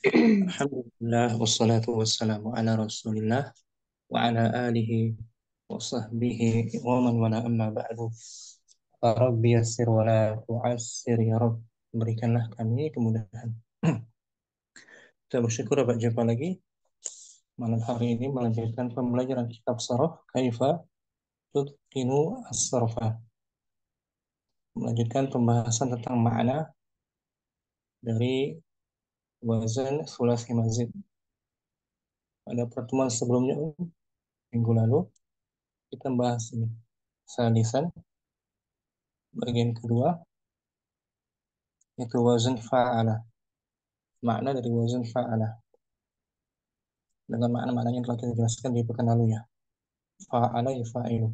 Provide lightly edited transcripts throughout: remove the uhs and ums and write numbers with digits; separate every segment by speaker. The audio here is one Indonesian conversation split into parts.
Speaker 1: Alhamdulillah wassalatu wassalamu ala Rasulillah wa ala alihi wa sahbihi wa man wala amma ba'du. Rabbi yassir wa la tu'assir ya Rabb. Berikanlah kami kemudahan. Kita bersyukur dapat jumpa lagi malam hari ini melanjutkan pembelajaran kitab Sarah Kaifa Tutqinu As-Sarfa. Melanjutkan pembahasan tentang makna dari wazan sulasi mazid. Pada pertemuan sebelumnya minggu lalu kita bahas ini. Salisan bagian kedua yaitu wazan fa'ala. Makna dari wazan fa'ala dengan makna-maknanya yang telah kita jelaskan di pekan lalu ya. Fa'ala yafa'ilu.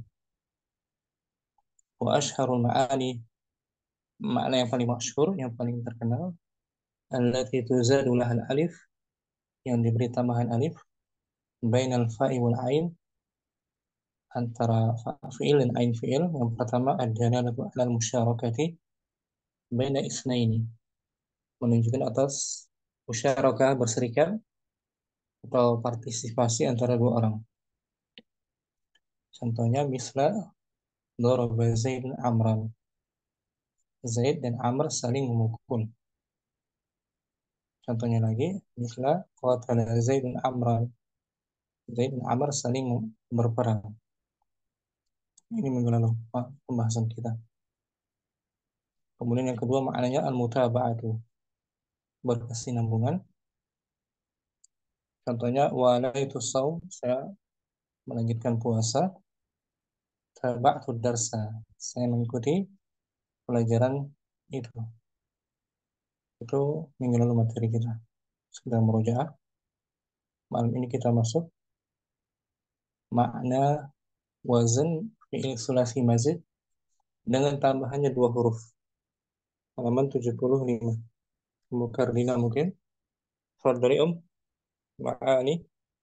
Speaker 1: Wa asyharul ma'ani, makna yang paling masyhur, yang paling terkenal, allati tuzadu lahal alif, yang diberi tambahan alif, bainal fa'i wal ain, antara fi'il dan ain fi'il. Yang pertama ad-dalalatu 'alal musyarakati baina isnaini, menunjukkan atas musyarakah berserikat atau partisipasi antara dua orang. Contohnya misla daraba Zaidun Amran. Zaid dan Amr saling memukul. Contohnya lagi, misla qatala Zaidun Amran. Zaid dan Amr saling berperang. Ini minggu lalu pembahasan kita. Kemudian yang kedua maknanya al-mutaba'atu, berkesinambungan. Contohnya wala itu saum, saya melanjutkan puasa. Taba'tu darsa, saya mengikuti pelajaran itu. Itu minggu lalu materi kita. Sekedar merujaah. Malam ini kita masuk makna wazan fi'il sulasi mazid dengan tambahannya dua huruf. Halaman 75. Mukardina mungkin. Fadli Ma'ani.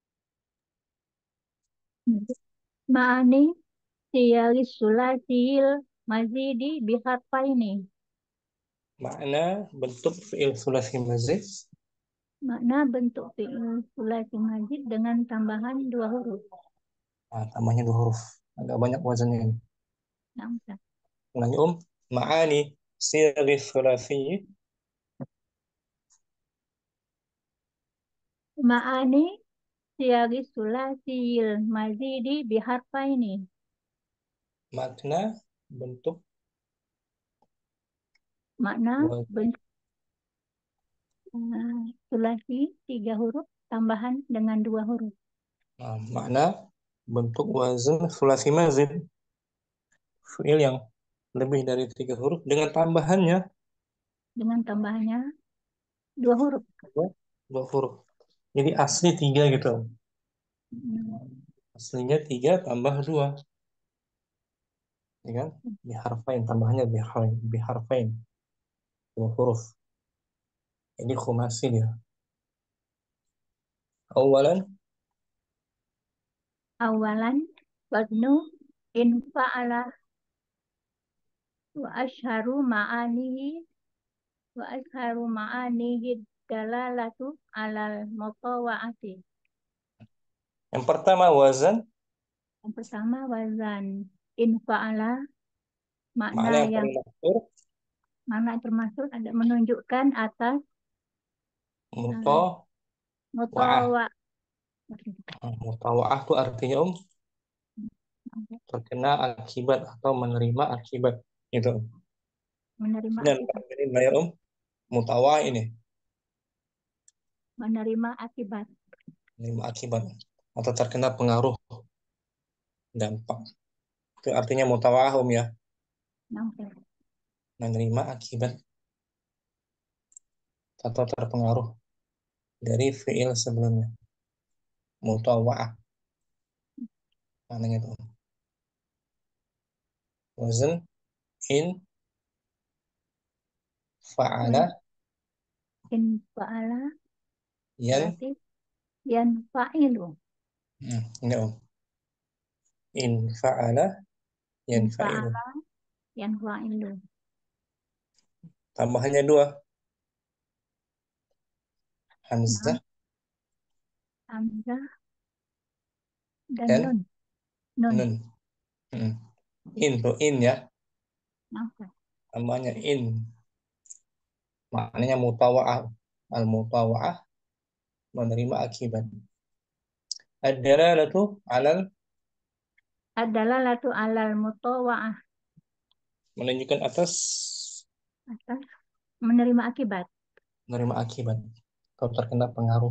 Speaker 2: Ma'ani siyalis sulasil mazidi biharfaini.
Speaker 1: Makna bentuk fi'il sulasi mazid.
Speaker 2: Makna bentuk fi'il sulasi mazid dengan tambahan dua huruf.
Speaker 1: Nah, tambahnya dua huruf. Agak banyak wazannya ini.
Speaker 2: Nah,
Speaker 1: Ulangi Ma'ani siyaghi sulasi.
Speaker 2: Ma'ani siyalis sulasil mazidi biharfaini.
Speaker 1: Makna bentuk
Speaker 2: Makna
Speaker 1: wazan.
Speaker 2: bentuk sulasi tiga huruf tambahan dengan dua huruf.
Speaker 1: Nah, makna bentuk wazan sulasi mazid. Fi'il yang lebih dari tiga huruf dengan tambahannya
Speaker 2: Dengan tambahannya dua huruf.
Speaker 1: dua huruf. Jadi asli tiga gitu. Aslinya tiga tambah dua. Ya kan? Biharfain, tambahannya biharfain. Dua huruf. Ini khumasi dia. Awalan,
Speaker 2: Awalan waznu in fa'ala wa asharu ma'anihi wa asharu ma'anihi dalalatu alal mutawa'ati.
Speaker 1: yang pertama wazan,
Speaker 2: Yang pertama wazan in fa'ala,
Speaker 1: makna
Speaker 2: makna
Speaker 1: yang
Speaker 2: yang
Speaker 1: paling masyhur,
Speaker 2: termasuk ada menunjukkan atas
Speaker 1: muto,
Speaker 2: uh,
Speaker 1: wa'ah.
Speaker 2: mutawa
Speaker 1: Mutawa'ah itu artinya terkena akibat atau menerima akibat. Gitu.
Speaker 2: menerima
Speaker 1: Ini
Speaker 2: akibat,
Speaker 1: ini bayar mutawa'ah ini.
Speaker 2: menerima akibat.
Speaker 1: Menerima akibat. Atau terkena pengaruh dampak. Itu artinya mutawa'ah ya.
Speaker 2: Oke.
Speaker 1: Menerima akibat atau terpengaruh dari fi'il sebelumnya. Mutawa'ah. Maknanya itu. Wazan in fa'ala
Speaker 2: Wazan in fa'ala
Speaker 1: yan.
Speaker 2: berarti yan fa'ilu.
Speaker 1: Ini in fa'ala yan
Speaker 2: In
Speaker 1: fa'ilu.
Speaker 2: fa'ala yan fa'ilu.
Speaker 1: Tambahannya dua.
Speaker 2: Nah,
Speaker 1: Hamzah,
Speaker 2: Hamzah dan
Speaker 1: dan
Speaker 2: nun. Nun.
Speaker 1: nun. Hmm. In tuh in ya,
Speaker 2: Nah,
Speaker 1: namanya in. Maknanya mutawa'ah. Al-mutawa'ah menerima akibat. Ad-dalalatu alal
Speaker 2: adalah latu alal mutawa'ah
Speaker 1: menunjukkan atas
Speaker 2: atas menerima akibat.
Speaker 1: menerima akibat atau terkena pengaruh.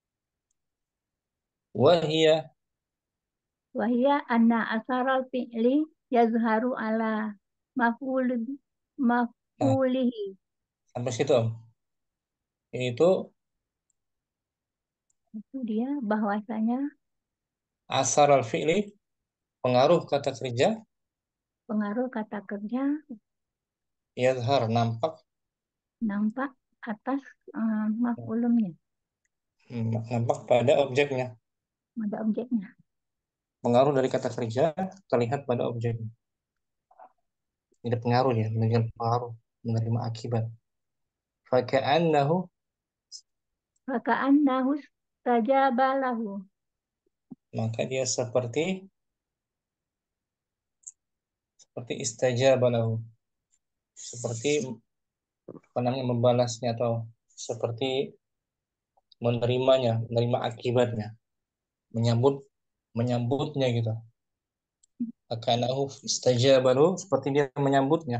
Speaker 1: Wahia
Speaker 2: Wahia anna asaral fi'li yazharu ala maf'ul
Speaker 1: nah
Speaker 2: maf'ulihi.
Speaker 1: sampai situ Om. Itu
Speaker 2: Itu dia bahwasanya
Speaker 1: asar al-fi'li pengaruh kata kerja
Speaker 2: pengaruh kata kerja
Speaker 1: yazhar nampak
Speaker 2: nampak atas maf'ulumnya,
Speaker 1: nampak pada objeknya.
Speaker 2: pada objeknya.
Speaker 1: Pengaruh dari kata kerja terlihat pada objeknya. Ini pengaruh ya, menunjukkan pengaruh menerima akibat. Faka'annahu
Speaker 2: Maka annahu tajabalahu
Speaker 1: maka dia seperti istajaba lahu, seperti apa namanya membalasnya atau seperti menerima akibatnya, menyambut menyambutnya gitu. Faka'annahu istajaba lahu seperti dia menyambutnya.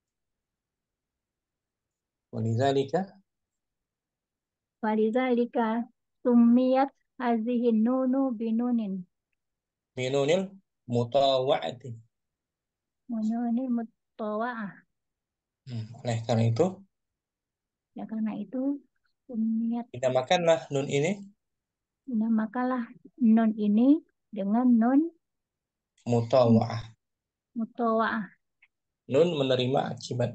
Speaker 1: Walidzalika
Speaker 2: walidzalika summiyat hazihi nunu binunin
Speaker 1: binunil mutawa'ati.
Speaker 2: nunin mutawa'ah.
Speaker 1: Oleh karena itu,
Speaker 2: Ya karena itu summiyat
Speaker 1: dinamakanlah nun ini
Speaker 2: dinamakanlah nun ini dengan nun
Speaker 1: mutawa'ah.
Speaker 2: mutawa'ah.
Speaker 1: Nun menerima akibat.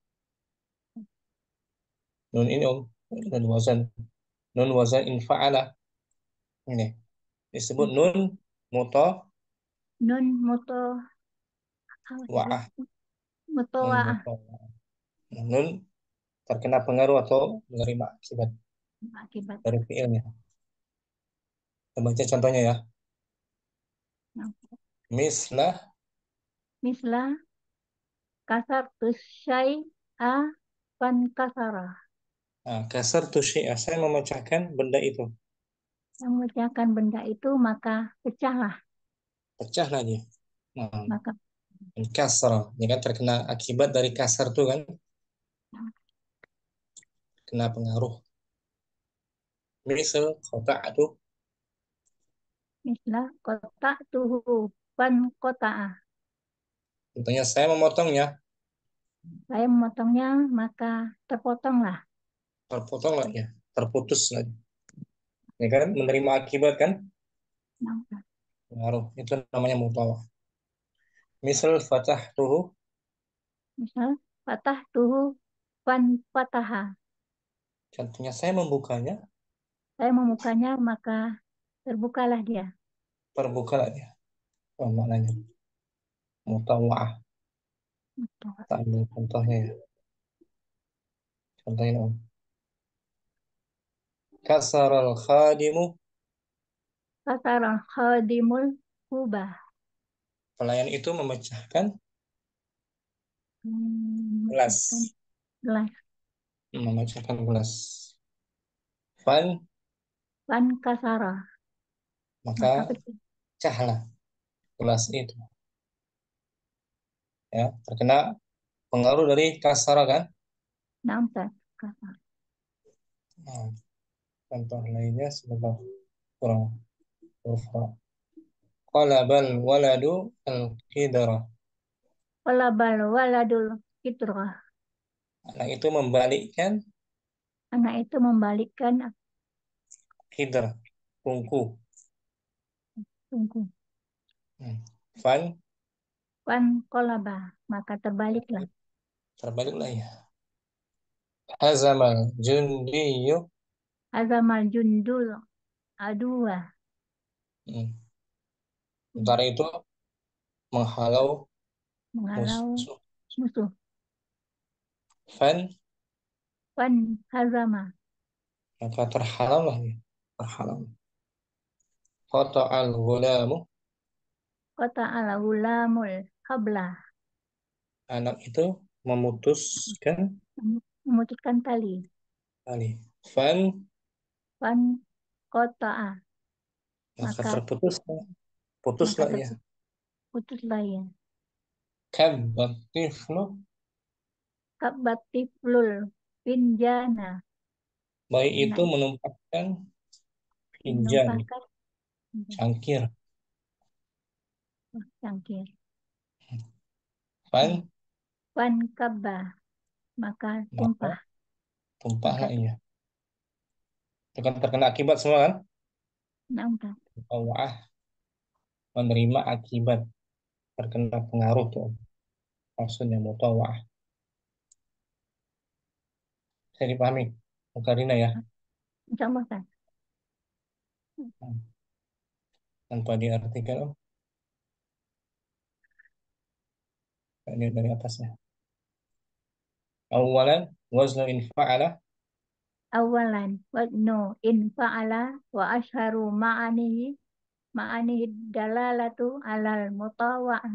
Speaker 1: Nun ini Om, nun wazan. Nun wazan infa'ala. Ini disebut nun mutawa'ah.
Speaker 2: Nun muto apa tadi?
Speaker 1: Nun
Speaker 2: Mutawa'ah
Speaker 1: mutawa'ah. Nun terkena pengaruh atau menerima akibat
Speaker 2: akibat.
Speaker 1: dari fiilnya. Kita baca contohnya ya.
Speaker 2: Nah,
Speaker 1: Mislah,
Speaker 2: mislah kasar tusyai a pan kasara.
Speaker 1: nah, kasar tu syai'ah. Saya memecahkan benda itu.
Speaker 2: Yang mengerjakan benda itu maka pecahlah.
Speaker 1: Pecahlah dia. Nah,
Speaker 2: Maka
Speaker 1: kasar. Ini kan terkena akibat dari kasar tuh kan. Kena pengaruh. Misal kotak itu.
Speaker 2: mislah kotak tuhu pan kotaah.
Speaker 1: Contohnya saya memotongnya.
Speaker 2: Saya memotongnya maka terpotonglah.
Speaker 1: Terpotong lah ya. Terputus lagi. Ya kan menerima akibat kan.
Speaker 2: Nah,
Speaker 1: Pengaruh. Itu namanya mutawah. Misal fatah tuh.
Speaker 2: misal patah tuhu pan pataha.
Speaker 1: Contohnya saya membukanya.
Speaker 2: Saya memukanya maka terbukalah dia.
Speaker 1: Terbuka lah ya. Oh, maknanya mutawah. Tak ambil contohnya ya. Contohnya Om. Kasar al-khadimu.
Speaker 2: Kasaran khadimul kubah.
Speaker 1: Pelayan itu memecahkan
Speaker 2: Memecahkan
Speaker 1: gelas.
Speaker 2: gelas.
Speaker 1: Memecahkan gelas. Fan,
Speaker 2: Pan kasara.
Speaker 1: maka
Speaker 2: Maka pecah.
Speaker 1: pecahlah gelas itu. Ya, terkena pengaruh dari kasara kan.
Speaker 2: Nampak kasar.
Speaker 1: Nah, contoh lainnya sebentar kurang kurang. Qalabal waladu al-qidra.
Speaker 2: Walabal waladul fitrah.
Speaker 1: Anak itu membalikkan
Speaker 2: Anak itu membalikkan
Speaker 1: qidra, tungku.
Speaker 2: tungku.
Speaker 1: Hmm. Fan,
Speaker 2: Pan kolaba. Maka terbaliklah.
Speaker 1: terbaliklah ya. Hazamal jundiyu.
Speaker 2: Azamal jundul adua.
Speaker 1: Hmm. Sementara itu menghalau
Speaker 2: Mengalau
Speaker 1: musuh.
Speaker 2: musuh.
Speaker 1: Fan,
Speaker 2: Pan hazama.
Speaker 1: Maka terhalallah dia. Terhalal. Qata'al ghulamu.
Speaker 2: Kota ala gulamul habla.
Speaker 1: Anak itu memutuskan
Speaker 2: Memutuskan tali.
Speaker 1: tali. Fan.
Speaker 2: Wan kota'a.
Speaker 1: Maka
Speaker 2: Maka
Speaker 1: terputuslah.
Speaker 2: maka
Speaker 1: Putuslah ia.
Speaker 2: terputuslah ya.
Speaker 1: Kabbat tiflu.
Speaker 2: Kabatiflul pinjana.
Speaker 1: Bayi itu
Speaker 2: Anak itu
Speaker 1: menumpahkan pinjan.
Speaker 2: menumpahkan
Speaker 1: Cangkir.
Speaker 2: cangkir.
Speaker 1: Fan.
Speaker 2: Wan kabah. Maka
Speaker 1: Maka
Speaker 2: tumpah. Maka
Speaker 1: tumpahlah ia. Itu kan terkena akibat semua kan?
Speaker 2: tumpah.
Speaker 1: Allah menerima akibat terkena pengaruh tuh. Maksudnya mutawah. Saya dipahami. Mukarina ya.
Speaker 2: Insya Allah kan.
Speaker 1: Tanpa diartikan. Oh, ini dari atasnya. Awalan waznu in fa'ala.
Speaker 2: Awalan wadnu in fa'ala wa asharu ma'anihi dalalatu alal mutawa'ah.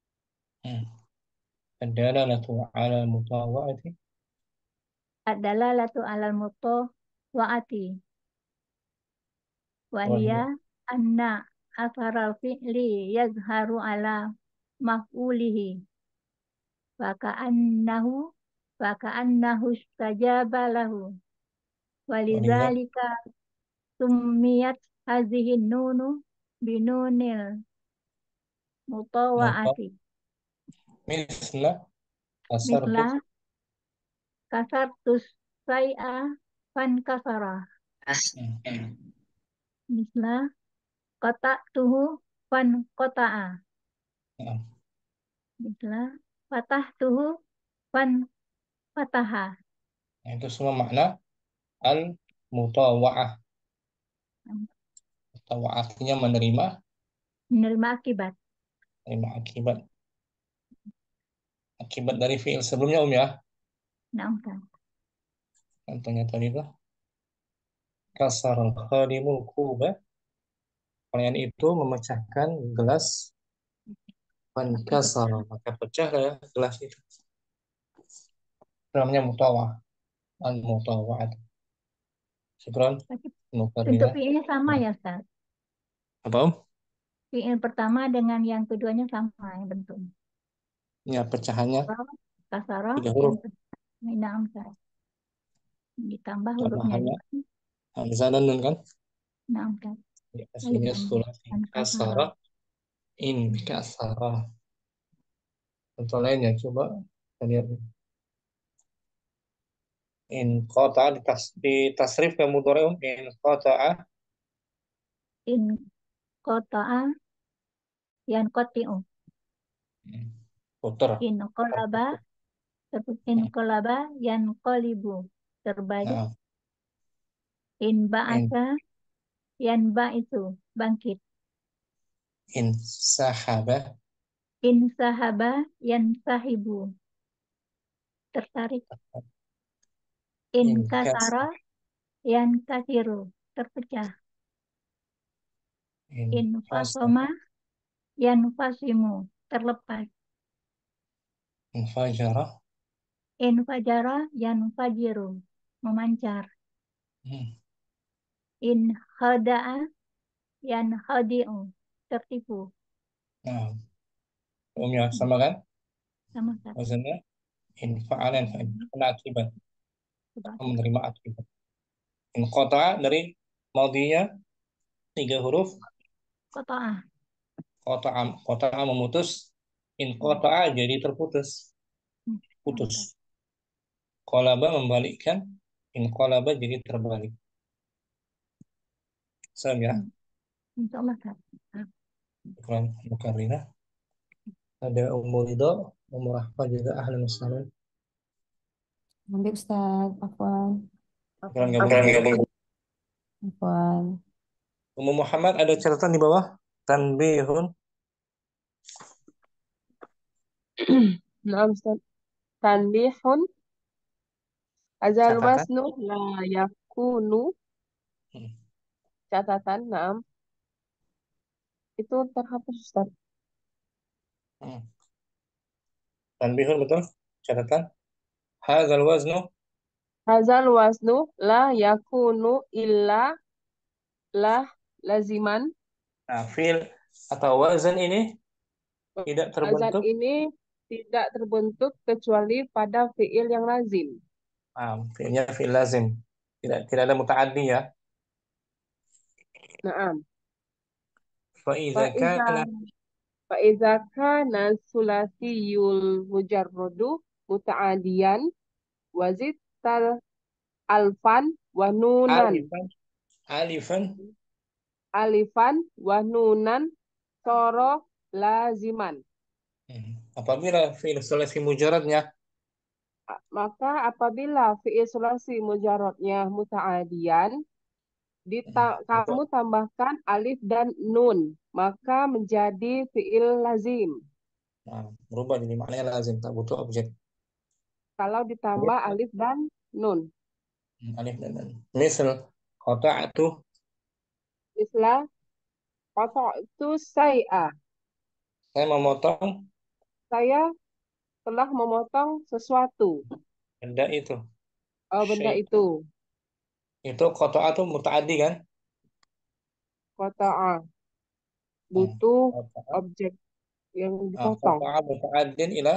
Speaker 1: Ad-dalalatu 'ala mutawa'ati
Speaker 2: Ad-dalalatu alal mutawa'ati.
Speaker 1: wa
Speaker 2: Wahia
Speaker 1: hiya
Speaker 2: anna atharal fi'li yazharu ala maf'ulihi. Faka'annahu faka'annahu istajaba lahu.
Speaker 1: waliza
Speaker 2: Walizalika summiyat hazihi nunu binunil
Speaker 1: muta
Speaker 2: mutawa'ati.
Speaker 1: misla tasarruf.
Speaker 2: Mislah kasartus sai'a fan kasara. Mislah kota tuhu fan kota'a.
Speaker 1: Nah,
Speaker 2: Mislah patah tuhu fan pataha.
Speaker 1: itu semua makna al mutawa'ah. Mutawa'ah artinya menerima,
Speaker 2: Menerima akibat.
Speaker 1: menerima akibat. Akibat dari fiil sebelumnya ya.
Speaker 2: Naam kan.
Speaker 1: Contohnya tadi tuh kasar khadimul kuba. Pelayan itu memecahkan gelas
Speaker 2: Akibat.
Speaker 1: fankasar, maka pecah ya gelas itu. Namanya mutawah, al mutawah. Syukran,
Speaker 2: Tapi bentuk
Speaker 1: Mukarrina.
Speaker 2: fiilnya sama ya Ustaz.
Speaker 1: Apa Om?
Speaker 2: Fiil pertama dengan yang keduanya sama ya bentuknya.
Speaker 1: Ya pecahannya
Speaker 2: Kasara
Speaker 1: tiga
Speaker 2: yang
Speaker 1: huruf.
Speaker 2: naam Ustaz. Ditambah hurufnya
Speaker 1: Tambahannya
Speaker 2: dua.
Speaker 1: hamzah dan nun kan?
Speaker 2: Naam Ustaz.
Speaker 1: Ya,
Speaker 2: Alif
Speaker 1: aslinya
Speaker 2: dan lam.
Speaker 1: sulasi.
Speaker 2: Dan kasara.
Speaker 1: Kasara in kasara. Contoh lainnya coba kita lihat. In kota di tasrif ke mudhari in kota
Speaker 2: In kota'a yan koti'u.
Speaker 1: putar.
Speaker 2: In kolaba in kolaba yan kolibu. Terbalik.
Speaker 1: Nah,
Speaker 2: In
Speaker 1: in
Speaker 2: ba'asa yan ba'isu. Bangkit.
Speaker 1: in sahaba
Speaker 2: In sahaba yan sahibu. Tertarik. In
Speaker 1: in kas
Speaker 2: kasara yan kasiru. Terpecah.
Speaker 1: in
Speaker 2: In
Speaker 1: fasada
Speaker 2: fasoma yan fasimu. Terlepas.
Speaker 1: in fajara
Speaker 2: In fajara yan fajiru. Memancar.
Speaker 1: hmm.
Speaker 2: In khada'a yan khadi'u. Tertipu.
Speaker 1: Nah, umumnya sama kan?
Speaker 2: Sama kan?
Speaker 1: Wazannya in fa'alan fa'il. Kena akibat.
Speaker 2: Coba.
Speaker 1: Menerima akibat. In kota dari maudinya tiga huruf.
Speaker 2: Koto'ah.
Speaker 1: Kota memutus. In
Speaker 2: Hmm.
Speaker 1: kota jadi terputus.
Speaker 2: Sama kan?
Speaker 1: Putus. Kolaba membalikkan. In kolaba jadi terbalik. Sama ya.
Speaker 2: Hmm. Insya Allah kan? Ah,
Speaker 1: Bukan Mukarrina. Ada Ummu Ridho, Ummu Rahma juga ahlan wassalam.
Speaker 3: Ambil Ustaz, Afwan.
Speaker 1: Bukan
Speaker 2: Oke,
Speaker 1: gabung juga.
Speaker 3: Afwan.
Speaker 1: Ummu Muhammad ada catatan di bawah. Tanbihun.
Speaker 4: نعم أستاذ. تنبيه أزال
Speaker 1: Catatan.
Speaker 4: وزن لا yakunu,
Speaker 1: Hmm.
Speaker 4: catatan, naam, itu terhapus Ustaz.
Speaker 1: Hmm. Tanbihun betul. Catatan. Hadzal waznu.
Speaker 4: Hazal wasnu la yakunu illa lah laziman.
Speaker 1: Nah, fiil atau wazan ini tidak
Speaker 4: Azan
Speaker 1: terbentuk.
Speaker 4: ini tidak terbentuk kecuali pada fiil yang lazim.
Speaker 1: Fiilnya fiil lazim. Tidak ada mutaaddi ya.
Speaker 4: Naam.
Speaker 1: Faiza
Speaker 4: Faiza
Speaker 1: kana.
Speaker 4: faiza kana sulasiyul mujarradu muta'adiyan wazid tal alfan wa nunan.
Speaker 1: Alifan. Alifan.
Speaker 4: Alifan wa nunan soro laziman.
Speaker 1: Apabila fiil sulasi mujarradnya
Speaker 4: Maka apabila fiil sulasi mujarradnya muta'adiyan, kamu
Speaker 1: untuk
Speaker 4: tambahkan alif dan nun, maka menjadi fiil lazim.
Speaker 1: berubah jadi maknanya lazim, tak butuh objek.
Speaker 4: Kalau ditambah alif dan nun.
Speaker 1: Alif dan nun. Misal qata'tu.
Speaker 4: Istilah qata'tu say'a.
Speaker 1: Saya memotong
Speaker 4: Saya telah memotong sesuatu.
Speaker 1: benda itu.
Speaker 4: Benda
Speaker 1: Syai'.
Speaker 4: itu.
Speaker 1: Itu qata'tu mutaaddi kan?
Speaker 4: Qata'a.
Speaker 1: Hmm.
Speaker 4: Butuh
Speaker 1: Qata'a.
Speaker 4: objek yang dipotong.
Speaker 1: Qata'a mutaaddin ila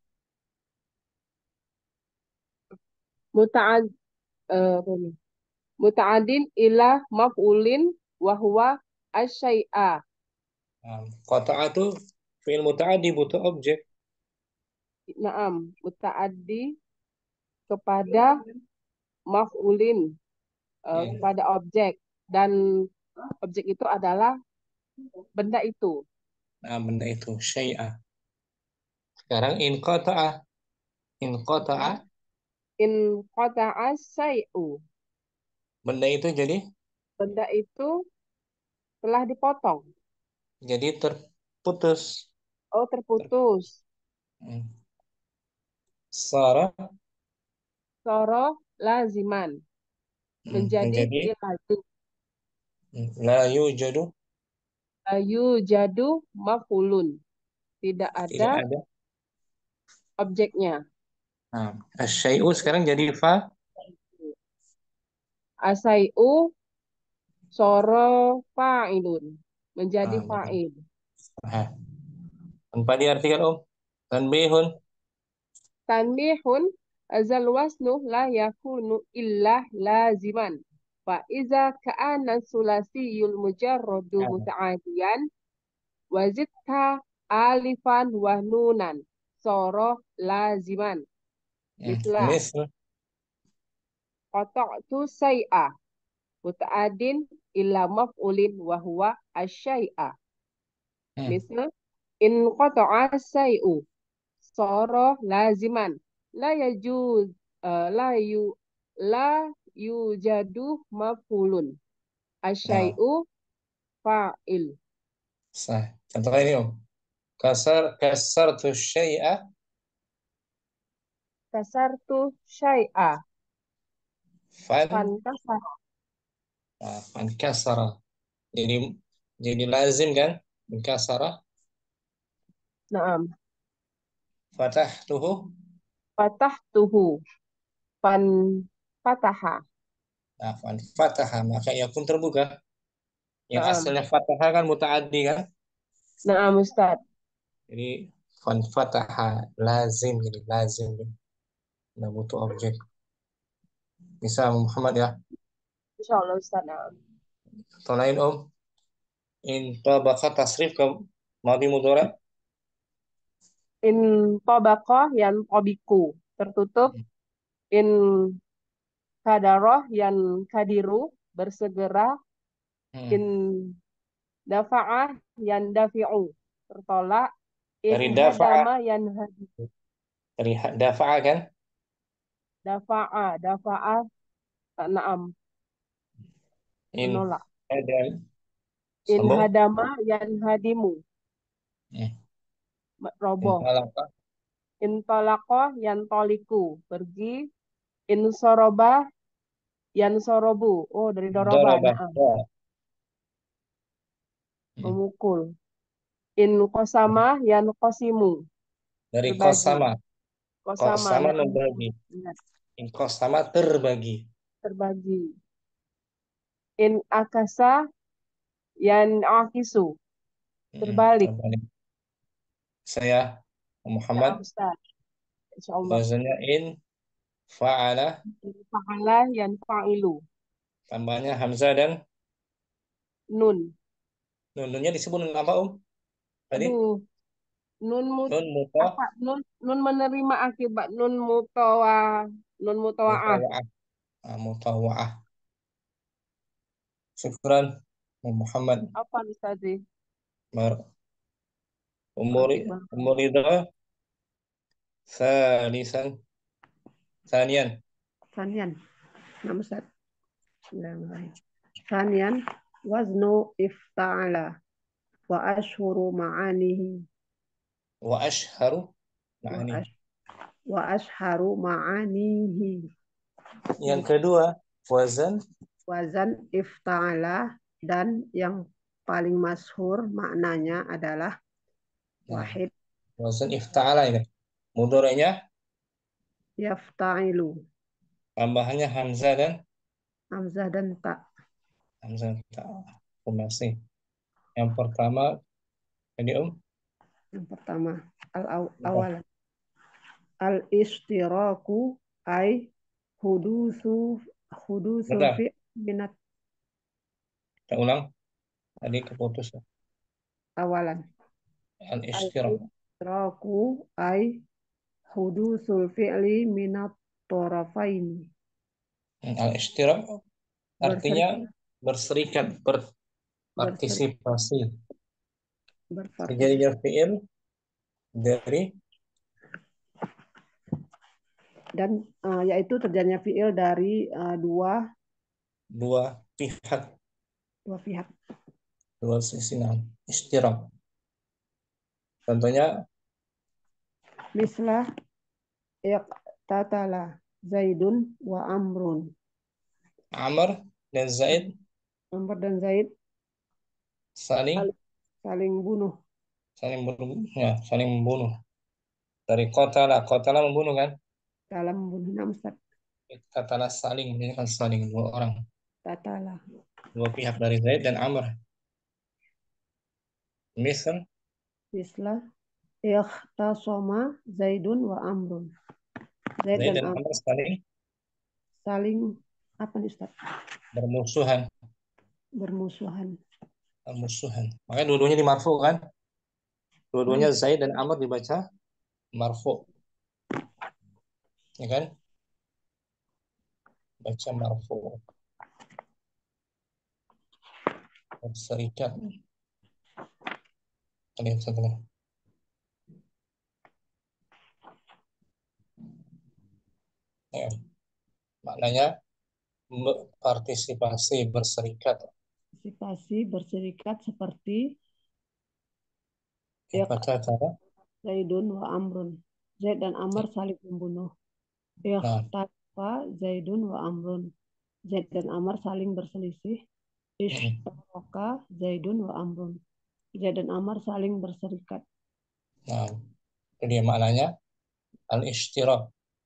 Speaker 4: Muta'ad, apa ini? Muta'adin ila maf'ulin wa huwa asyai'a.
Speaker 1: qata'tu fiil mutaaddi butuh objek.
Speaker 4: Naam, muta'addi kepada maf'ulin, kepada objek, dan objek itu adalah benda itu.
Speaker 1: Benda itu syai'a. Sekarang in qata'a. In qata'a
Speaker 4: In qata'a syai'u.
Speaker 1: benda itu
Speaker 4: Benda itu telah dipotong.
Speaker 1: jadi terputus.
Speaker 4: Oh, terputus.
Speaker 1: Hmm. Sara
Speaker 4: Soro laziman. Menjadi
Speaker 1: menjadi
Speaker 4: fi'il lazim.
Speaker 1: la yujadu,
Speaker 4: Ayu jadu maf'ulun. Tidak
Speaker 1: tidak
Speaker 4: ada
Speaker 1: ada.
Speaker 4: objeknya.
Speaker 1: Asyai'u sekarang jadi fa.
Speaker 4: Asai'u soro fa'ilun. Menjadi
Speaker 1: Betul.
Speaker 4: fa'il.
Speaker 1: Nah, tanpa diartikan tanbihun.
Speaker 4: Tanbihun azal wasnu la yakunu illa laziman. Fa iza ka'ana sulasiyul mujarradu
Speaker 1: Nah,
Speaker 4: muta'adiyan wazidta alifan wa nunan soro laziman. Misla
Speaker 1: misal
Speaker 4: qata'tu say'a muta'adin illa maf'ulin wa huwa asyai'a. Misal in qata'a say'u soro laziman la yajuz la yu la yujadu maf'ulun
Speaker 1: nah,
Speaker 4: asyai'u fa'il.
Speaker 1: sah. Contoh ini kasartu syai'a
Speaker 4: Kasartu syai'a
Speaker 1: fan
Speaker 4: fankasar.
Speaker 1: fan kasara. Jadi lazim kan? Kasara
Speaker 4: Naam.
Speaker 1: fatahtuhu.
Speaker 4: Fatahtuhu fan fataha.
Speaker 1: Fan fataha maka ia pun terbuka. Yang
Speaker 4: Naam.
Speaker 1: asalnya fataha kan mutaaddi kan?
Speaker 4: Naam Ustaz.
Speaker 1: Jadi fan fataha lazim, jadi lazim. Nggak butuh objek. Bisa Muhammad ya.
Speaker 4: Insyaallah Ustaz. Naam.
Speaker 1: Atau lain in tabaqa tasrif ke madhi mudhari.
Speaker 4: In tobaqoh yang tobiku tertutup. In kadaroh yang kadiru bersegera. In dafa'ah yang dafi'u tertolak. In
Speaker 1: Dari dafa'a,
Speaker 4: hadama yang hadi.
Speaker 1: dari dafa'a kan?
Speaker 4: Dafa'ah naam
Speaker 1: In
Speaker 4: menolak.
Speaker 1: hadam
Speaker 4: In
Speaker 1: sambung.
Speaker 4: hadama yang hadimu
Speaker 1: Hmm. In
Speaker 4: roboh.
Speaker 1: talaqa
Speaker 4: In tolaqoh yang toliku pergi. In sorobah Yansorobu. Oh, dari doroba.
Speaker 1: Darabah.
Speaker 4: Nah,
Speaker 1: Ya.
Speaker 4: memukul. In kosama yan kosimu.
Speaker 1: Dari
Speaker 4: Berbagi.
Speaker 1: kosama.
Speaker 4: Kosama
Speaker 1: Kosama
Speaker 4: yang
Speaker 1: membagi.
Speaker 4: ya,
Speaker 1: In kosama terbagi.
Speaker 4: terbagi. In akasa yan akisu. Terbalik.
Speaker 1: Terbalik. Saya
Speaker 4: Ya,
Speaker 1: Muhammad.
Speaker 4: Ustaz. Insyaallah.
Speaker 1: Wazannya in fa'ala.
Speaker 4: In fa'ala yan fa'ilu.
Speaker 1: Tambahnya hamzah dan
Speaker 4: Nun.
Speaker 1: nunnya disebut nun apa, Tadi?
Speaker 4: Aduh, nun
Speaker 1: Nun muto,
Speaker 4: apa? Nun menerima akibat nun mutawaah.
Speaker 1: mutawa'ah. Mutawa'ah. Syukran Muhammad.
Speaker 4: Apa Ustaz?
Speaker 1: Bar- Umuri
Speaker 4: Akibat.
Speaker 1: umurido salisan sanian.
Speaker 5: Sanian. Nama Ustaz. Bismillahirrahmanirrahim. Sanian waznu ifta'ala wa ashhuru ma'anihi
Speaker 1: Wa ashharu
Speaker 5: wa,
Speaker 1: ma'ani.
Speaker 5: ash, wa ashharu ma'anihi.
Speaker 1: Yang kedua, wazan
Speaker 5: Wazan ifta'ala dan yang paling masyhur maknanya adalah wahid
Speaker 1: wazan ifta'ala ini. Mudhari'nya
Speaker 5: yafta'ilu.
Speaker 1: tambahannya hamzah dan
Speaker 5: Hamzah dan ta.
Speaker 1: hamzah masih. Yang pertama tadi
Speaker 5: Yang pertama
Speaker 1: apa?
Speaker 5: awal al-ishtiraku ay hudusu
Speaker 1: Bentar,
Speaker 5: fi minat
Speaker 1: kita ulang. Tadi keputus.
Speaker 5: awalan.
Speaker 1: Al-ishtirak.
Speaker 5: Al-ishtiraku ay hudusul fi'li minat torafaini.
Speaker 1: Al-ishtirak artinya
Speaker 5: Berserikat,
Speaker 1: berserikat, berpartisipasi.
Speaker 5: berpartisipasi.
Speaker 1: Terjadinya fi'il dari
Speaker 5: Dan yaitu terjadinya fi'il dari dua
Speaker 1: pihak,
Speaker 5: pihak.
Speaker 1: dua sisi. Ishtirak. Contohnya
Speaker 5: Mislah iqtatala Zaidun wa Amrun.
Speaker 1: Amr dan Zaid
Speaker 5: Amr dan Zaid
Speaker 1: saling
Speaker 5: saling bunuh.
Speaker 1: saling membunuh. Dari kotala membunuh kan?
Speaker 5: Dalam membunuh Namsat.
Speaker 1: Katalah saling, ini kan saling dua orang,
Speaker 5: Tatala.
Speaker 1: dua pihak dari Zaid dan Amr. Misal
Speaker 5: Mislah ikhtasoma Zaidun wa Amrun. Zaid
Speaker 1: Zaid
Speaker 5: dan
Speaker 1: dan
Speaker 5: Amr
Speaker 1: Amr
Speaker 5: saling apa nih Ustaz?
Speaker 1: bermusuhan.
Speaker 5: Bermusuhan.
Speaker 1: Makanya dua-duanya dimarfu kan? Dua-duanya Zaid dan Amr dibaca marfu. Ya kan? Baca marfu. Berserikat. Lihat satunya. Ya. Maknanya partisipasi, berserikat.
Speaker 5: Partisipasi berserikat seperti
Speaker 1: Apakah cara?
Speaker 5: Zaidun wa Amrun. Zaid dan Amr saling membunuh.
Speaker 1: Nah,
Speaker 5: Ikhtafa Zaidun wa Amrun. Zaid dan Amr saling berselisih. Ishtaraka Zaidun wa Amrun. Zaid dan Amr saling berserikat.
Speaker 1: nah, itu dia maknanya al-ishtirak.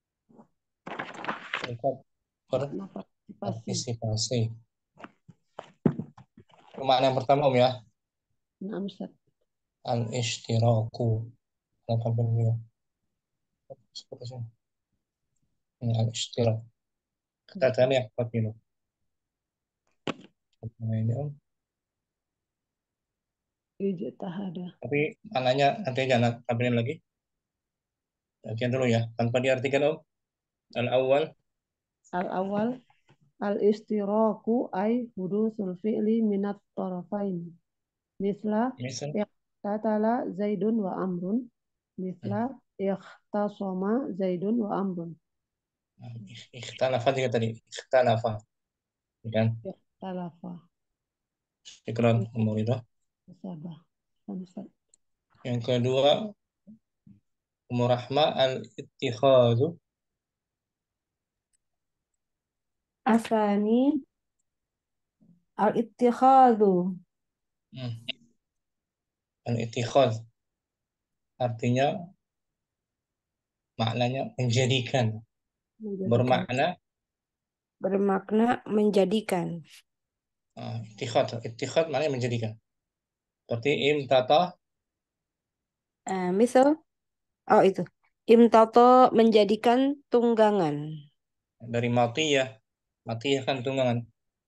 Speaker 1: Serikat
Speaker 5: Partisipasi.
Speaker 1: berpartisipasi. Itu makna yang pertama ya.
Speaker 5: Nah, Ustaz.
Speaker 1: Al-ishtiraku. Lengkap dulu. Ini al-ishtirak. Kata-katanya yang kuat ini. Nah, ini
Speaker 5: Ijtihada.
Speaker 1: Tapi maknanya nanti jangan tampilin lagi. Latihan dulu ya. Tanpa diartikan Al-awwal.
Speaker 5: Al-awwal al-istiraku ay hudusul fi'li minat tarafain. Misla
Speaker 1: Misal.
Speaker 5: iqtatala Zaidun wa Amrun. Misla ikhtasoma Zaidun wa Amrun.
Speaker 1: Ikhtalafa juga tadi. Ikhtalafa. Ya kan?
Speaker 5: Ikhtalafa.
Speaker 1: Syukran umur itu.
Speaker 5: Sabah.
Speaker 1: Yang kedua, umur rahma al-ittikhadu.
Speaker 3: Asani al-ittikhadhu.
Speaker 1: Hmm. Al-ittikhadz artinya maknanya menjadikan,
Speaker 3: Menjadikan.
Speaker 1: bermakna
Speaker 3: Bermakna menjadikan.
Speaker 1: ittikhadz. Ittikhadz maknanya menjadikan. Seperti imtata
Speaker 3: Misal, oh itu. Imtato menjadikan tunggangan.
Speaker 1: dari matiyah. Matiyah kan tunggangan.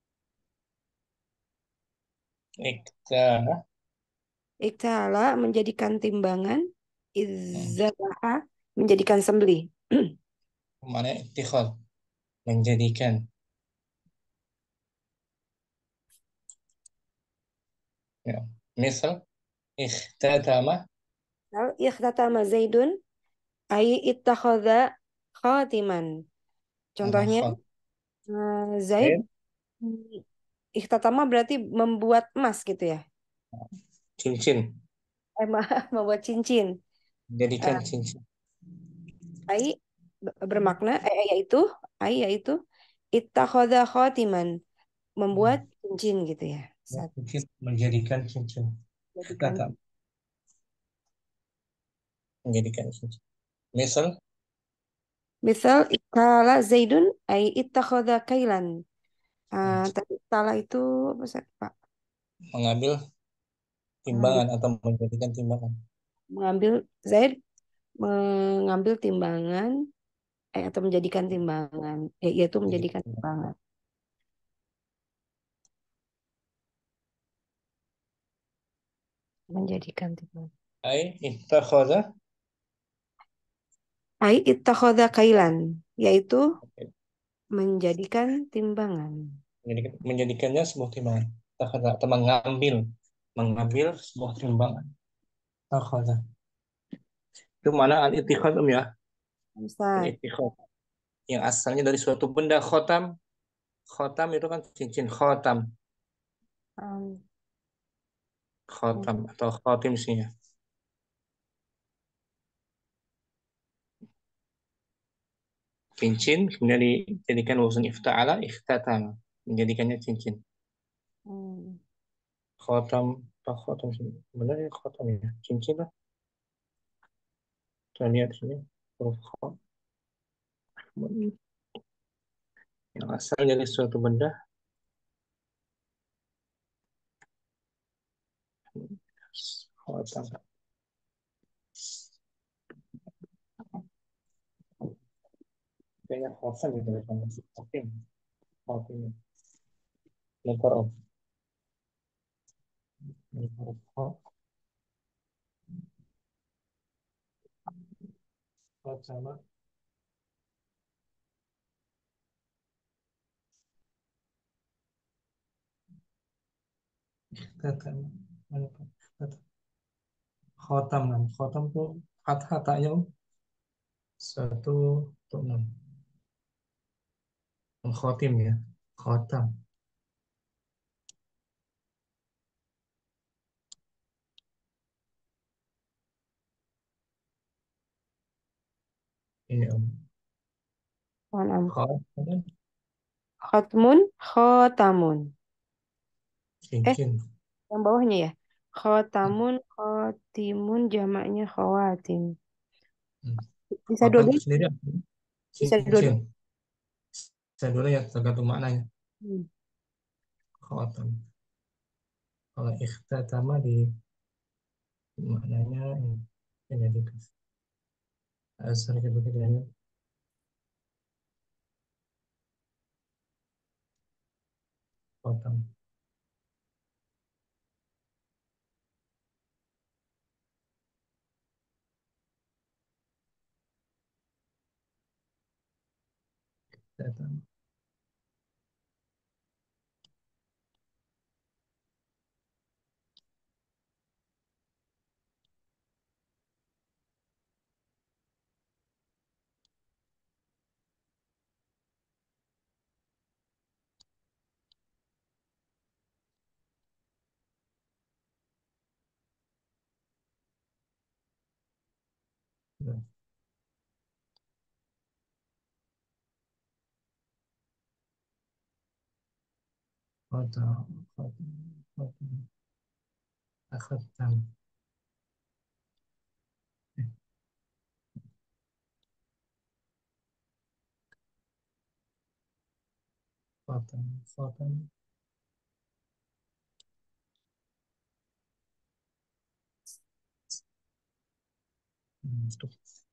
Speaker 1: Iktana
Speaker 3: Iktala menjadikan timbangan.
Speaker 1: hmm.
Speaker 3: Izzabaha menjadikan sembelih.
Speaker 1: Maknanya ittikhadz menjadikan. Ya. Misal ikhtatama
Speaker 3: Ikhtatama Zaidun ay ittakhadha khatiman. Contohnya,
Speaker 1: khat
Speaker 3: Zaid
Speaker 1: Zaid
Speaker 3: ikhtatama berarti membuat emas gitu ya.
Speaker 1: cincin,
Speaker 3: Membuat cincin.
Speaker 1: menjadikan
Speaker 3: Eh,
Speaker 1: cincin.
Speaker 3: ai bermakna yaitu ittakhadha khatiman, membuat
Speaker 1: Hmm.
Speaker 3: cincin gitu ya.
Speaker 1: Ya,
Speaker 3: Satu.
Speaker 1: cincin, menjadikan cincin.
Speaker 3: Jadikan.
Speaker 1: Ikhtatama menjadikan cincin. Misal
Speaker 3: Misal ikala Zaidun ai ittakhadha kailan.
Speaker 1: hmm,
Speaker 3: Tadi tala itu apa sih, Pak?
Speaker 1: mengambil
Speaker 3: Mengambil
Speaker 1: timbangan atau menjadikan timbangan.
Speaker 3: mengambil Zaid mengambil timbangan atau menjadikan timbangan. Yaitu
Speaker 1: Menjadikan
Speaker 3: menjadikan
Speaker 1: timbangan.
Speaker 3: timbangan. Menjadikan timbangan.
Speaker 1: Ai ittakhadha
Speaker 3: Ai ittakhadha kailan, yaitu menjadikan timbangan.
Speaker 1: menjadikannya sebuah timbangan. Ittakhadha atau mengambil sebuah timbangan. Ittakhadha. Itu mana al-ittikhadh ya?
Speaker 3: Ustaz.
Speaker 1: Al-ittikhadh yang asalnya dari suatu benda khotam. Khotam itu kan cincin khotam.
Speaker 3: Um,
Speaker 1: Khotam atau khotim sih ya. Cincin kemudian dijadikan wazn ifta'ala ikhtatama. Menjadikannya cincin.
Speaker 3: hmm.
Speaker 1: Khotam atau khotam sih. Sebenarnya khotam ya. Cincin lah. Kita lihat sini. Huruf kha. Yang asal dari suatu benda. Khotam. Kayaknya khotam gitu ya. Khotim. Khotim. Letter of. Huruf kha. Khotam. Ikhtatama. Mana Pak? Ikhtatama. Khotam. Khotam tuh fathah taknya satu untuk enam. Khotim ya. Khotam. Ini om.
Speaker 3: Mohon
Speaker 1: Khotam.
Speaker 3: Khatmun, khotamun.
Speaker 1: Cincin.
Speaker 3: Yang bawahnya ya. Khotamun, khotimun, jamaknya khawatim.
Speaker 1: Hmm.
Speaker 3: Bisa
Speaker 1: Khotam itu
Speaker 3: dua-duanya?
Speaker 1: sendiri apa?
Speaker 3: Bisa
Speaker 1: Cincin.
Speaker 3: dua-duanya.
Speaker 1: Saya dulu ya tergantung maknanya.
Speaker 3: Hmm.
Speaker 1: Khotam. Kalau ikhtatama di maknanya ini di asalnya begitu ya. Khotam. Ikhtatama. Ya. Khata, khata, khata, akhadtam. Khata, khata. Stop.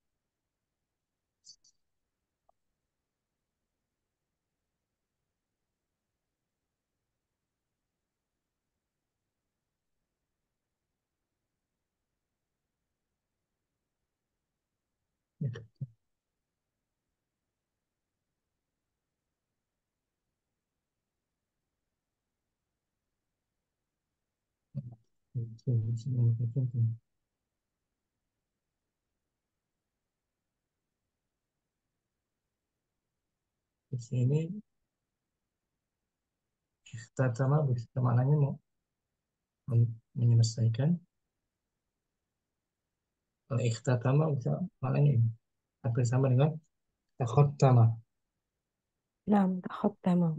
Speaker 1: Di sini ikhtatama bisa maknanya mau menyelesaikan. Kalau ikhtatama bisa maknanya ini. Hampir sama dengan takhottama.
Speaker 3: Nam, takhottama.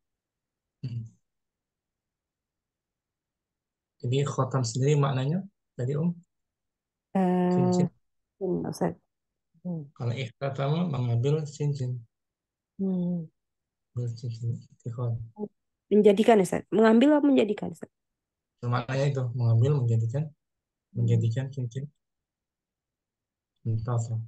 Speaker 1: Jadi khotam sendiri maknanya tadi
Speaker 3: Eh,
Speaker 1: cincin.
Speaker 3: Ustaz.
Speaker 1: Kalau ikhtatama mengambil cincin,
Speaker 3: Hmm.
Speaker 1: bercincin ikhtikhot.
Speaker 3: Menjadikan Ustaz. Mengambil apa menjadikan Ustaz?
Speaker 1: Maknanya itu mengambil menjadikan cincin intafah.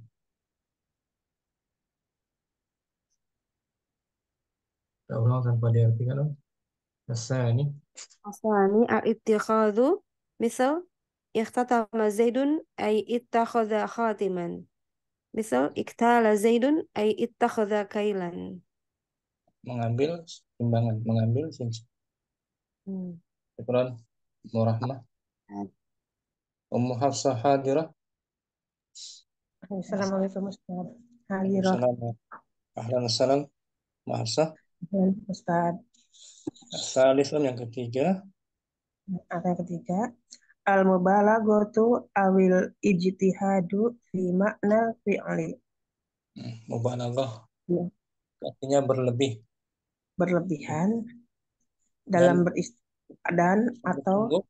Speaker 1: Kita ulang tanpa diartikan ini
Speaker 3: Asani al-ittikhadhu misal ikhtatama Zaidun ay ittakhadha khatiman. Misal iktala Zaidun ay ittakhadha kailan.
Speaker 1: mengambil timbangan, mengambil cincin.
Speaker 3: Hmm.
Speaker 1: Syukran, Murahmah. Ummu Hafsah hadirah.
Speaker 6: Assalamualaikum Ustaz. Hadirah
Speaker 1: Assalamualaikum. Ahlan salam, Hafsah.
Speaker 6: Ustaz.
Speaker 1: Salisan yang ketiga,
Speaker 6: Apa yang ketiga? Al-mubalaghatu awil ijtihadu fi makna fi'li.
Speaker 1: mubalaghah
Speaker 6: Ya,
Speaker 1: artinya berlebih
Speaker 6: berlebihan dalam
Speaker 1: dan
Speaker 6: dan atau
Speaker 1: sungguh-sungguh.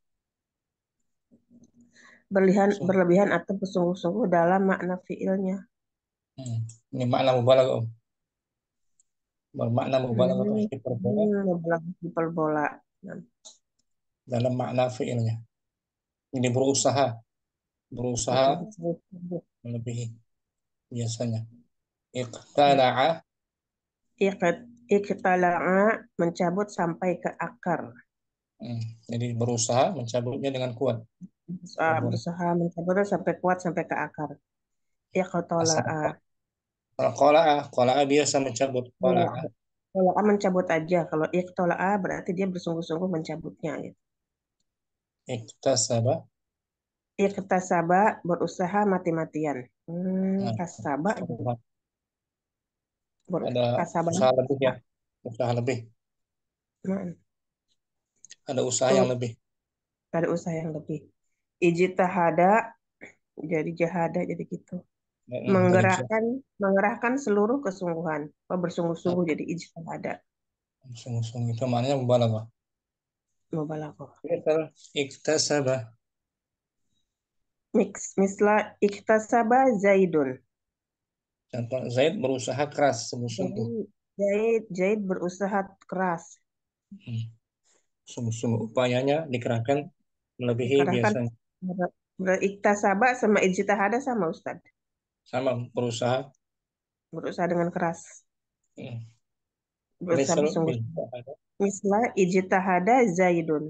Speaker 6: berlebihan atau bersungguh-sungguh dalam makna fi'ilnya.
Speaker 1: Ini makna mubalaghah. Bermakna mubalaghah itu
Speaker 6: Hmm,
Speaker 1: hiperbola
Speaker 6: hiperbola.
Speaker 1: dalam makna fiilnya. Ini berusaha melebihi biasanya. Iqtala'a,
Speaker 6: Iqtala'a mencabut sampai ke akar.
Speaker 1: jadi berusaha mencabutnya dengan kuat. Boleh.
Speaker 6: Berusaha mencabutnya sampai kuat sampai ke akar.
Speaker 1: Asal
Speaker 6: Iqtala'a.
Speaker 1: kalau qala'a biasa mencabut qala'a.
Speaker 6: Kalau A mencabut aja, kalau iqtola'a berarti dia bersungguh-sungguh mencabutnya. Gitu.
Speaker 1: Iktasaba,
Speaker 6: Iqtasaba berusaha mati-matian.
Speaker 1: nah,
Speaker 6: Kasaba
Speaker 1: ada
Speaker 6: kasaba.
Speaker 1: usaha lebih ya, usaha lebih,
Speaker 6: Nah,
Speaker 1: ada usaha yang
Speaker 6: tuh
Speaker 1: lebih.
Speaker 6: ada usaha yang lebih. Ijtihada jadi jahada jadi gitu.
Speaker 1: Berijtihad,
Speaker 6: Mengerahkan seluruh kesungguhan. Bersungguh-sungguh jadi ijtihada.
Speaker 1: sungguh-sungguh itu maknanya mubalaghah.
Speaker 6: Mubalaghah.
Speaker 1: Iktasaba,
Speaker 6: Misla iktasaba Zaidun.
Speaker 1: contoh Zaid berusaha keras sungguh-sungguh.
Speaker 6: Zaid berusaha keras.
Speaker 1: Sungguh-sungguh upayanya dikerahkan melebihi
Speaker 6: Dikerahkan
Speaker 1: biasanya.
Speaker 6: beriktasaba sama ijtihada sama Ustaz.
Speaker 1: Sama berusaha.
Speaker 6: Berusaha dengan keras. Berusaha
Speaker 1: Misal
Speaker 6: bersungguh-sungguh. Mislah ijtihada Zaidun.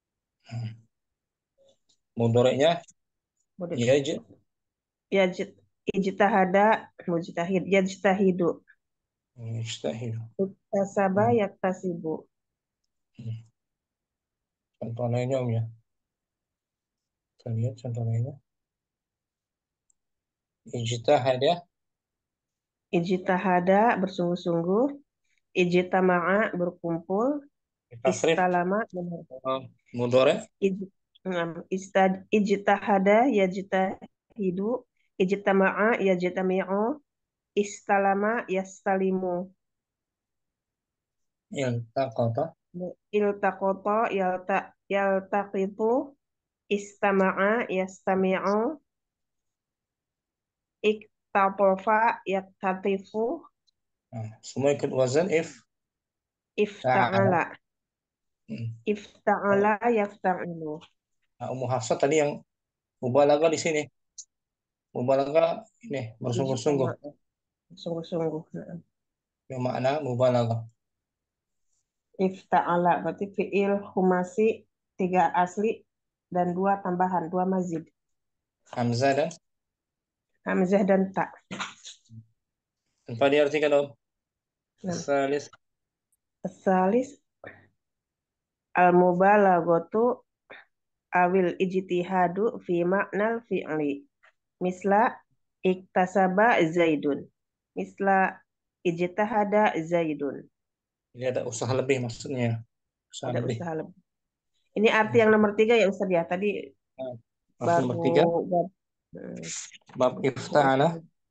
Speaker 1: mudorenya yaj
Speaker 6: Ijtihada mujtahid yajtahidu.
Speaker 1: yajtahidu.
Speaker 6: Iktasaba yaktasibu.
Speaker 1: Contoh lainnya ya. Kita lihat contoh lainnya. Ijtihada,
Speaker 6: Ijtihada bersungguh-sungguh. Ijtama'a berkumpul.
Speaker 1: tasrif,
Speaker 6: Istalama
Speaker 1: mudore,
Speaker 6: ijtihada yajtahidu. Ijtama'a yajtami'u. Istalama yastalimu.
Speaker 1: iltaqata,
Speaker 6: Iltaqata yaltaqitu, istama'a yastami'u, iktatofa yaktatifu,
Speaker 1: Nah, semua ikut wazan ta'ala.
Speaker 6: ifta'ala. Ifta'ala yafta'ilu.
Speaker 1: Nah, Ummu Hafsah tadi yang mubalaghah di sini. Mubalaghah ini bersungguh-sungguh.
Speaker 6: Ijtama'a. Sungguh-sungguh.
Speaker 1: Yang makna mubalaghah.
Speaker 6: Ifta'ala berarti fi'il humasi 3 asli dan 2 tambahan, 2 mazid.
Speaker 1: Hamzah dan
Speaker 6: Hamzah dan ta.
Speaker 1: tanpa diartikan Om.
Speaker 6: Nah,
Speaker 1: Salis
Speaker 6: salis al-mubalaghatu awil ijtihadu fi ma'nal fi'li. Misla iktasaba Zaidun. Misla ijtahada Zaidun.
Speaker 1: ini ada usaha lebih maksudnya. Usaha
Speaker 6: Ada
Speaker 1: lebih.
Speaker 6: usaha lebih. Ini arti yang nomor 3 ya Ustaz ya. Tadi
Speaker 1: Nah, arti
Speaker 6: baru
Speaker 1: nomor 3 bab ifta'ala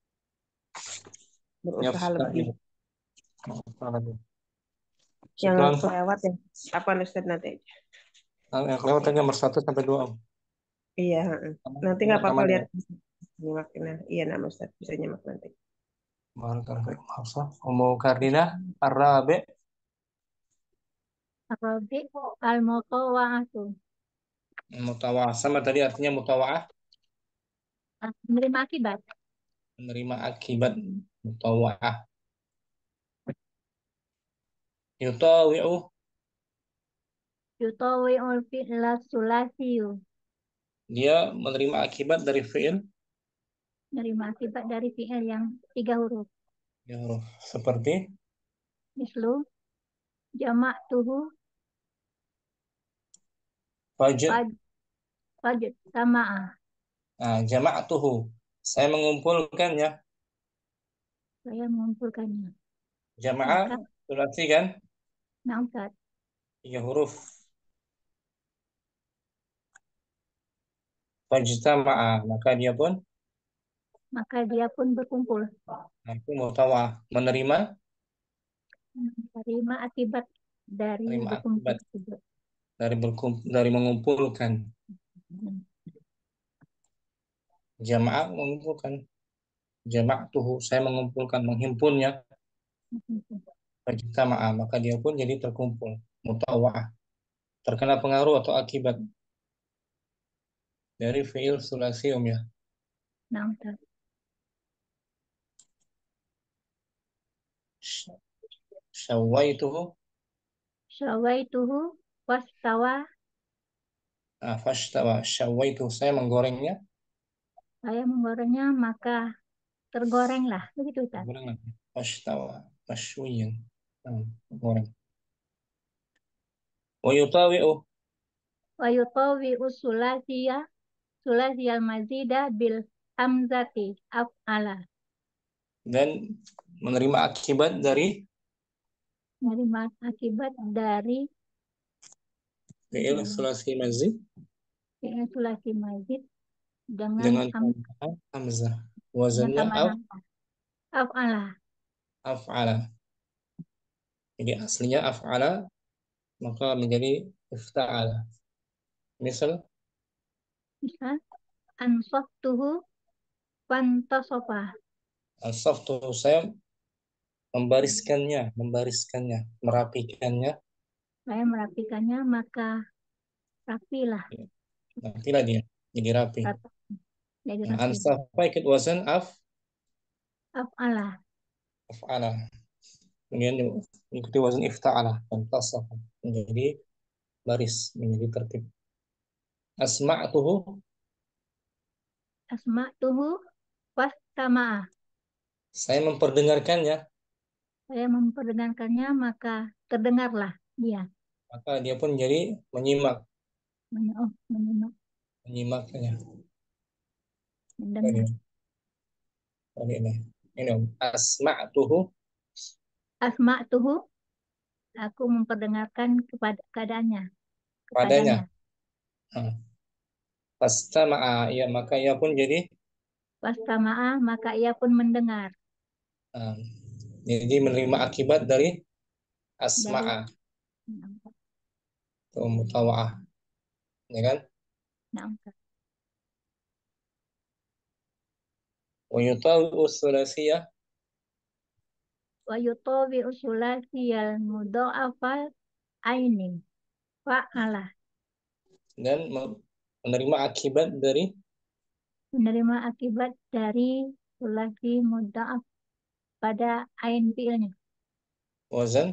Speaker 6: berusaha lebih.
Speaker 1: yafta'ilu. Usaha lebih.
Speaker 6: Yang
Speaker 1: Setelah
Speaker 6: kelewat ya. Apa Ustaz nanti?
Speaker 1: yang kelewat tadi nomor 1 sampai 2 Om.
Speaker 6: Iya. Nanti nggak apa-apa
Speaker 1: Rekamannya.
Speaker 6: lihat. Nyimak. Nah, iya nama Ustaz bisa nyimak nanti.
Speaker 1: Barakallahu fiikum Hafsah. Ummu Kardinah Ar-Rabi.
Speaker 2: Arabi al-mutawa'atu.
Speaker 1: Mutawa'ah sama tadi artinya mutawa'ah,
Speaker 2: Menerima akibat.
Speaker 1: menerima akibat. Mutawa'ah. Yutawi'u
Speaker 2: Yutawi'ul fi'la sulasiyu.
Speaker 1: dia menerima akibat dari fi'il
Speaker 2: Menerima akibat dari fi'il yang 3 huruf.
Speaker 1: ya huruf seperti
Speaker 2: Mislu jama'tuhu
Speaker 1: fajr.
Speaker 2: fajr sama'a.
Speaker 1: Nah, jama'tuhu. Saya mengumpulkannya.
Speaker 2: Saya mengumpulkannya.
Speaker 1: Jama'ah
Speaker 2: Maka,
Speaker 1: sulasi kan?
Speaker 2: nah Ustaz,
Speaker 1: 3 huruf. Fajtama'a, maka dia pun
Speaker 2: maka dia pun berkumpul.
Speaker 1: itu mutawa'ah, menerima
Speaker 2: Menerima akibat dari
Speaker 1: menerima
Speaker 2: berkumpul
Speaker 1: akibat
Speaker 2: tersebut.
Speaker 1: dari mengumpulkan. Jama'ah mengumpulkan. Jama'tuhu, saya mengumpulkan, menghimpunnya. Fajtama'a, maka dia pun jadi terkumpul. Mutawa'ah. Terkena pengaruh atau akibat dari fi'il sulasium ya.
Speaker 2: Nah Ustaz,
Speaker 1: Syawaituhu,
Speaker 2: syawaituhu wastawa.
Speaker 1: fashtawa. Syawaituhu, saya menggorengnya.
Speaker 2: Saya menggorengnya maka tergorenglah. Begitu Ustaz.
Speaker 1: Goreng lagi. Fashtawa, mashwiyan. Goreng. Wa yutawi'u,
Speaker 2: Wa yutawi'u sulasiyal mazida bil hamzati af'ala.
Speaker 1: dan menerima akibat dari
Speaker 2: Menerima akibat dari
Speaker 1: fi'il sulasi mazid
Speaker 2: fi'il sulasi mazid dengan
Speaker 1: dengan tambahan hamzah. Wazannya
Speaker 2: tambahan af'ala.
Speaker 1: af'ala. Jadi aslinya af'ala maka menjadi ifta'ala. Misal
Speaker 2: Misal ansaftuhu fantasofa.
Speaker 1: al-saftu, saya membariskannya, merapikannya.
Speaker 2: Saya merapikannya maka rapilah.
Speaker 1: Nantilah dia jadi rapi.
Speaker 2: Jadi
Speaker 1: Nah,
Speaker 2: rapi.
Speaker 1: ansafa ikut wazan
Speaker 2: Af'ala.
Speaker 1: af'ala. Kemudian ikuti wazan ifta'ala dan tasafa menjadi baris, menjadi tertib. Asma'tuhu,
Speaker 2: Asma'tuhu wastama'a.
Speaker 1: saya memperdengarkannya,
Speaker 2: Saya memperdengarkannya maka terdengarlah dia.
Speaker 1: maka dia pun jadi menyimaknya.
Speaker 2: Menyimak, mendengar.
Speaker 1: Ini asma'tuhu,
Speaker 2: Asma'tuhu, aku memperdengarkan kepada keadaannya.
Speaker 1: padanya. Fastama'a, ya maka ia pun jadi
Speaker 2: Wastama'a, maka ia pun mendengar.
Speaker 1: jadi menerima akibat dari asma'a.
Speaker 2: Naam, Ustaz.
Speaker 1: atau mutawa'ah, ya kan?
Speaker 2: Naam, Ustaz.
Speaker 1: Wa yutawi'u thulasiyah,
Speaker 2: Wa yutawi usulasiyal mudha'afal aini fa'ala.
Speaker 1: dan menerima akibat dari
Speaker 2: Menerima akibat dari sulasi mudha'af pada ain fi'ilnya.
Speaker 1: wazan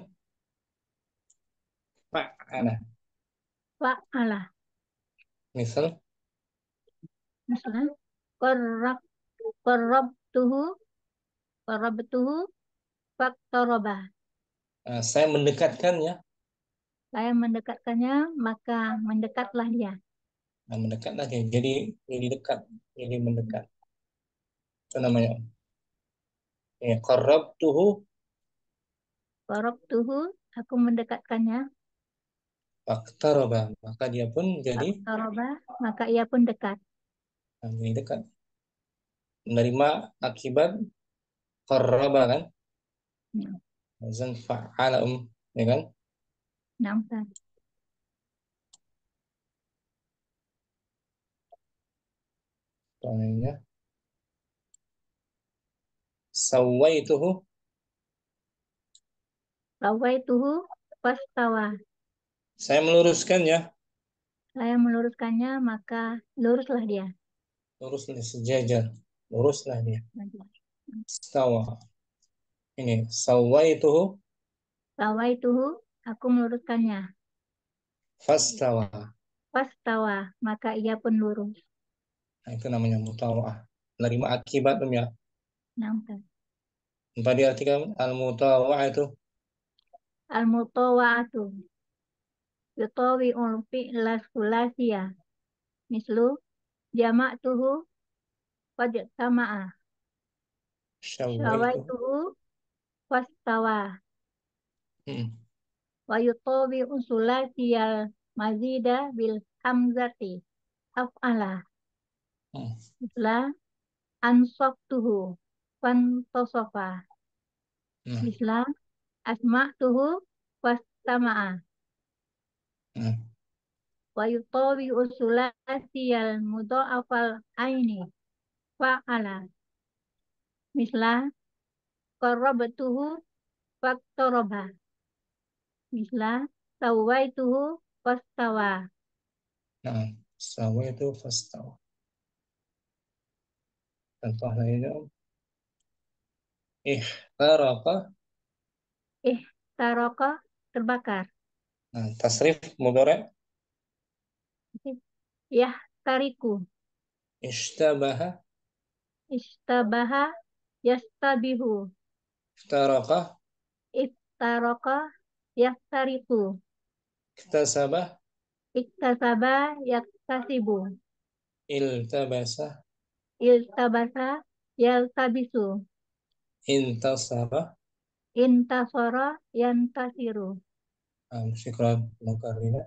Speaker 1: fa'ala.
Speaker 2: Fa'ala.
Speaker 1: Misal,
Speaker 2: Misalnya, qarrab qarrabtuhu qarrabtuhu faqtaraba.
Speaker 1: saya mendekatkannya.
Speaker 2: Saya mendekatkannya, maka mendekatlah dia.
Speaker 1: Nah, mendekatlah dia. Jadi dekat, jadi mendekat. Itu namanya. Ya, qarrabtuhu
Speaker 2: Qarrabtuhu, aku mendekatkannya.
Speaker 1: faqtaraba, maka dia pun jadi,
Speaker 2: Faqtaraba, maka ia pun dekat.
Speaker 1: jadi dekat. Menerima akibat qarraba kan?
Speaker 2: Ya.
Speaker 1: Wazan fa'ala ya kan?
Speaker 2: Nah, Ustaz.
Speaker 1: Soalnya sawaituhu,
Speaker 2: Rawaituhu fastawa.
Speaker 1: saya meluruskannya,
Speaker 2: Saya meluruskannya, maka luruslah dia.
Speaker 1: luruslah sejajar, luruslah dia. Stawa. Ini sawaituhu
Speaker 2: Rawaituhu, aku meluruskannya.
Speaker 1: fastawa.
Speaker 2: Fastawa, maka ia pun lurus.
Speaker 1: Nah, itu namanya mutawa'ah. Menerima akibat ya.
Speaker 2: Nah, Ustaz.
Speaker 1: Tadi artikan al-mutawa'ah itu
Speaker 2: Al-mutawa'atu. Yutawi'ul fi'la sulasiyah. Mislu, jama'tuhu qad tama'a.
Speaker 1: syawaitu.
Speaker 2: Syawaituhu fastawa.
Speaker 1: Hmm.
Speaker 2: Wa yutawi'u sulasiyal mazida bil hamzati. Af'ala.
Speaker 1: Hmm.
Speaker 2: Misla, ansoftuhu fantosofa.
Speaker 1: Nah,
Speaker 2: Misla, asma'tuhu fastama'a.
Speaker 1: nah.
Speaker 2: Wa yutawi'u sulasiyal mudha'afal aini. Fa'ala. Misla, qarrabtuhu faqtaraba. Misla, sawaituhu fastawa.
Speaker 1: Nah, sawaitu fastawa. Contoh lainnya ihtaraqa.
Speaker 2: Taraka, terbakar.
Speaker 1: Nah, tasrif mudhari'
Speaker 2: Yahtariku.
Speaker 1: ishtabaha,
Speaker 2: Istabaha, yastabihu.
Speaker 1: iftaraqa,
Speaker 2: Iftaraka, yahtariku.
Speaker 1: iktasaba,
Speaker 2: Iktasaba, yaktasibu.
Speaker 1: iltabasa,
Speaker 2: Iltabasa, yaltabisu.
Speaker 1: intasara.
Speaker 2: Intasara, yantasiru.
Speaker 1: Syukran mukarrina.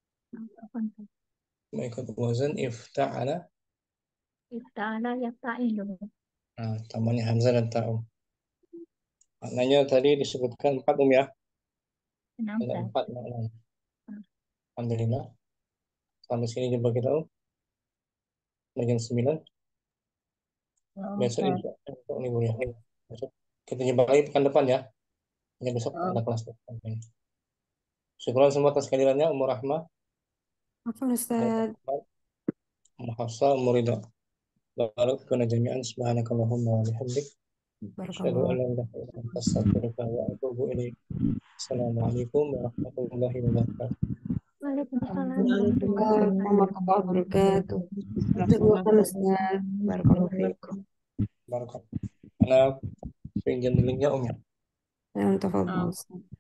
Speaker 1: Mengikut wazan ifta'ala.
Speaker 2: Ifta'ala, yafta'ilu.
Speaker 1: Nah, tambahnya hamzah dan ta'um. Maknanya tadi disebutkan 4 ya. Ada 4 maknanya. Alhamdulillah. Sampai sini jumpa kita jam 9. Besok untuk libur ya. Besok kita jumpa lagi pekan depan ya. Hanya besok ada kelas. Syukuran semua atas kehadirannya. Umur Rahmah,
Speaker 3: Afwan Ustaz.
Speaker 1: Umur Hafsah, Umur Ridha. Barak kana jami'an subhanakallahumma wa bihamdik. Asyhadu an
Speaker 3: Barakallah.
Speaker 1: la ilaha illa anta astaghfiruka wa atubu ilaik. Assalamualaikum warahmatullahi wabarakatuh.
Speaker 2: Waalaikumsalam
Speaker 3: Waalaikumsalam warahmatullahi wabarakatuh. Jazakallah Ustaz. Barakallahu fiikum.
Speaker 1: Barakallahu. Ana pinjam linknya ya.
Speaker 3: Ya, tafadhol Ustaz.